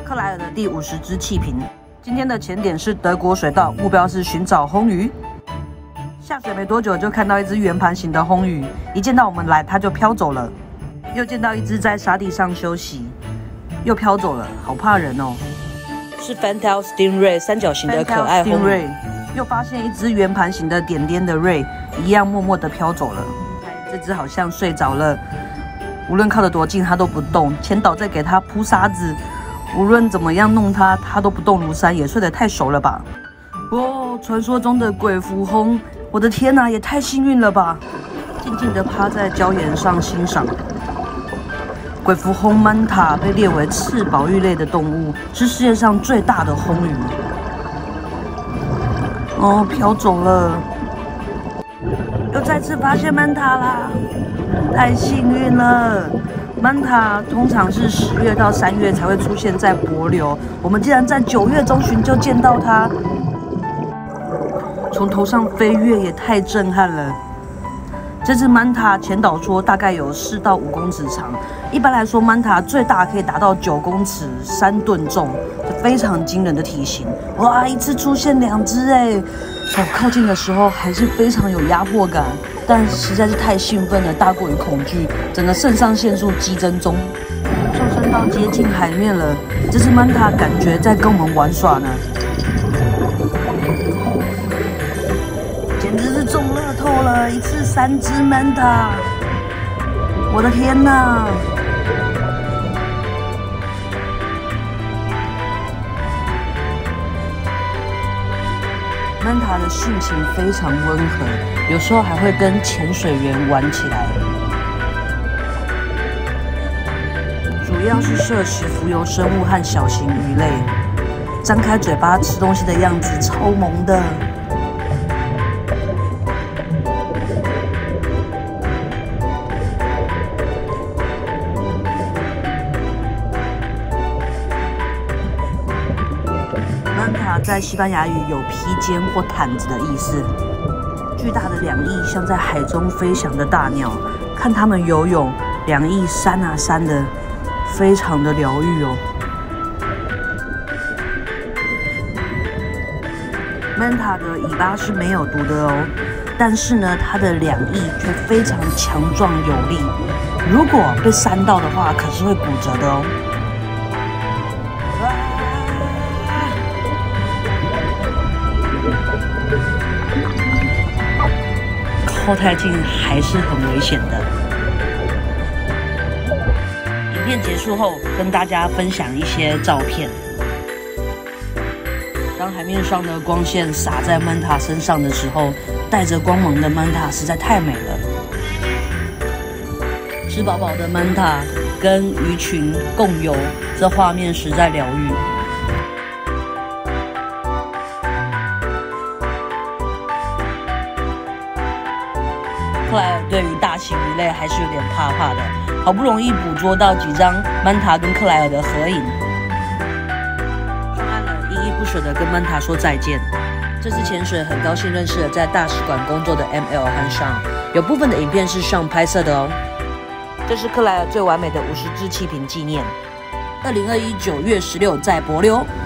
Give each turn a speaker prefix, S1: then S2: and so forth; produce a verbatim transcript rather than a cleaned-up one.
S1: 克莱尔的第五十支气瓶。今天的前点是德国水稻，目标是寻找红鱼。下水没多久就看到一只圆盘形的红鱼，一见到我们来，它就飘走了。又见到一只在沙地上休息，又飘走了，好怕人哦。是 Fantail Stingray 三角形的可爱红鱼。又发现一只圆盘形的点点的瑞，一样默默地飘走了。这只好像睡着了，无论靠得多近，它都不动。前导再给它铺沙子，无论怎么样弄它，它都不动如山，也睡得太熟了吧？哦，传说中的鬼蝠魟，我的天哪，也太幸运了吧！静静地趴在礁岩上欣赏。鬼蝠魟曼塔被列为次保育类的动物，是世界上最大的魟鱼。哦，飘走了。又再次发现曼塔啦，太幸运了！曼塔通常是十月到三月才会出现在帛琉，我们竟然在九月中旬就见到它，从头上飞跃也太震撼了。这只曼塔前导说大概有四到五公尺长，一般来说曼塔最大可以达到九公尺，三吨重，非常惊人的体型。哇，一次出现两只哎！哦，靠近的时候还是非常有压迫感，但实在是太兴奋了，大过于恐惧，整个肾上腺素激增中，上升到接近海面了。这只曼塔感觉在跟我们玩耍呢，简直是中乐透了，一次三只曼塔！我的天哪！曼塔的性情非常温和，有时候还会跟潜水员玩起来。主要是摄食浮游生物和小型鱼类，张开嘴巴吃东西的样子超萌的。曼塔在西班牙语有披肩或毯子的意思。巨大的两翼像在海中飞翔的大鸟，看它们游泳，两翼扇啊扇的，非常的疗愈哦。曼塔的尾巴是没有毒的哦，但是呢，它的两翼却非常强壮有力，如果被扇到的话，可是会骨折的哦。靠太近还是很危险的。影片结束后，跟大家分享一些照片。当海面上的光线洒在曼塔身上的时候，带着光芒的曼塔实在太美了。吃饱饱的曼塔跟鱼群共游，这画面实在疗愈。克莱尔对于大型鱼类还是有点怕怕的，好不容易捕捉到几张曼塔跟克莱尔的合影，上岸了，依依不舍地跟曼塔说再见。这次潜水很高兴认识了在大使馆工作的 M L 和 Sean， 有部分的影片是 Sean 拍摄的哦。这是克莱尔最完美的五十支气瓶纪念，二零二一九月十六在帛琉。